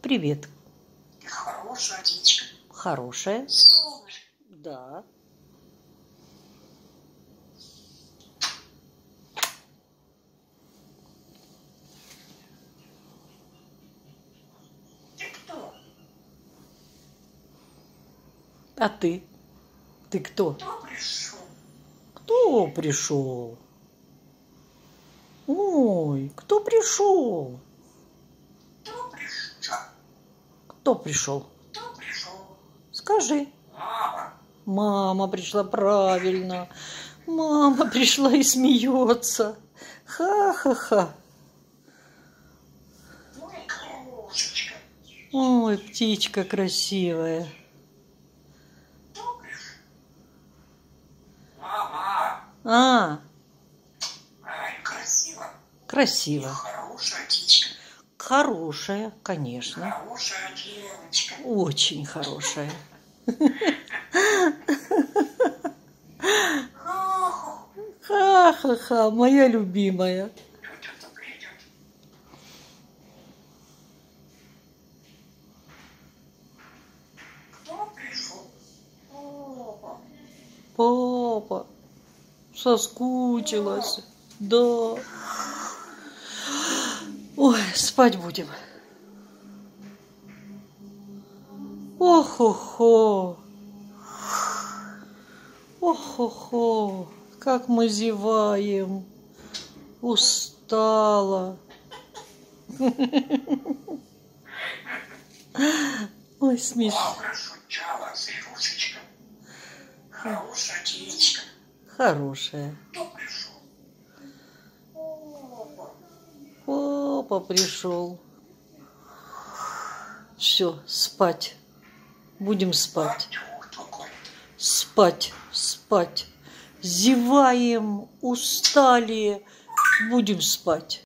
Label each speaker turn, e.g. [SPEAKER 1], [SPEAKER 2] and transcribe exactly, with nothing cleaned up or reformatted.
[SPEAKER 1] Привет.
[SPEAKER 2] Ты хорошая птичка.
[SPEAKER 1] Хорошая.
[SPEAKER 2] Солнышко.
[SPEAKER 1] Да.
[SPEAKER 2] Ты кто?
[SPEAKER 1] А ты? Ты кто?
[SPEAKER 2] Кто пришел?
[SPEAKER 1] Кто пришел? Ой, кто пришел?
[SPEAKER 2] Кто пришел?
[SPEAKER 1] Кто пришел?
[SPEAKER 2] Кто пришел?
[SPEAKER 1] Скажи.
[SPEAKER 2] Мама.
[SPEAKER 1] Мама пришла, правильно. Мама пришла и смеется. Ха-ха-ха.
[SPEAKER 2] Ой, крошечка.
[SPEAKER 1] Ой, птичка красивая.
[SPEAKER 2] Кто пришел? Мама.
[SPEAKER 1] А,
[SPEAKER 2] Ай, красиво.
[SPEAKER 1] красиво.
[SPEAKER 2] Хорошая птичка.
[SPEAKER 1] Хорошая, конечно.
[SPEAKER 2] Хорошая девочка.
[SPEAKER 1] Очень хорошая. Ха-ха-ха, моя любимая.
[SPEAKER 2] Кто-то придет. Кто пришел? О,
[SPEAKER 1] Папа, соскучилась. Да. Ой, спать будем. Ох-хо-хо. Ох-хо-хо. Как мы зеваем. Устала. Ой, смешно.
[SPEAKER 2] прошучала зверушечка. Хорошая птичка.
[SPEAKER 1] Хорошая.
[SPEAKER 2] Кто пришел? О,
[SPEAKER 1] Папа пришел. Все, спать. Будем спать.
[SPEAKER 2] Артюр такой.
[SPEAKER 1] Спать, спать. Зеваем, устали. Будем спать.